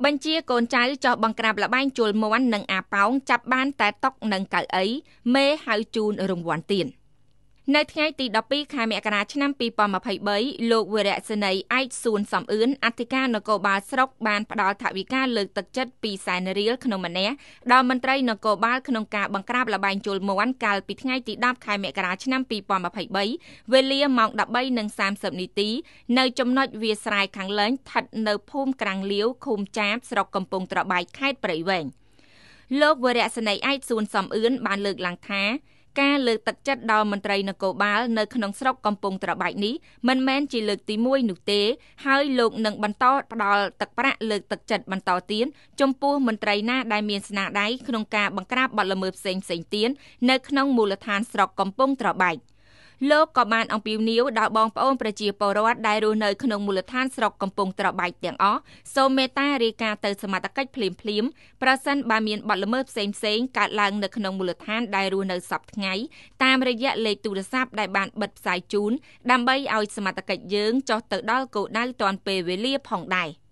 បញ្ជាកូនចៅចោះបង្ក្រាបលបែងជុលមាន់និងអាប៉ោងចាប់បានតែតុកនិងកៅអីមេហៅជូនរង្វាន់ទៀននៅថ្ងៃទី12ខែមករាឆ្នាំ2023លោកវរៈសេនីយ៍ឯកសួនសំអឿនអធិការនគរបាលស្រុកបានផ្ដល់ថវិកាលើកទឹកចិត្ត2សែនរៀលក្នុងម្នាក់ដល់មន្ត្រីនគរបាលក្នុងការបង្ក្រាបលបែងជុលមាន់កាលពីថ្ងៃទី10ខែមករាឆ្នាំ2023វេលាម៉ោង 13:30 នាទីនៅចំណុចវាលស្រែខាងលិចស្ថិតនៅភូមិក្រាំងលាវឃុំចាបស្រុកកំពង់ត្របែកខេត្តព្រៃវែងលោកវរៈសេនីយ៍ឯកសួនសំអឿនបានលើកឡើងថាការលើកទឹកចិត្តដល់មន្ត្រីនគរបាលនៅក្នុងស្រុកកំពង់ត្របែកនេះមិនមែនជាលើកទី1នោះទេហើយលោកនឹងបន្តផ្ដល់ទឹកប្រាក់លើកទឹកចិត្តបន្តទៀតចំពោះមន្ត្រីណាដែលមានស្នាដៃក្នុងការបង្ក្រាបបទល្មើសផ្សេងៗទៀតនៅក្នុងមូលដ្ឋានស្រុកកំពង់ត្របែកលោកក៏បានអំពាវនាវដល់បងប្អូនប្រជាពលរដ្ឋដែលរស់នៅក្នុងមូលដ្ឋានស្រុកកំពង់ត្របែកទាំងអស់សូមមេត្តារាយការណ៍ទៅសមត្ថកិច្ចភ្លាមៗប្រសិនបើមានបទល្មើសផ្សេងៗកើតឡើងនៅក្នុងមូលដ្ឋានដែលរស់នៅសពថ្ងៃតាមរយៈលេខទូរស័ព្ទដែលបានបិទផ្សាយជូនដើម្បីឲ្យសមត្ថកិច្ចយើងចុះទៅដល់គោលដៅទាន់ពេលវេលាផងដែរ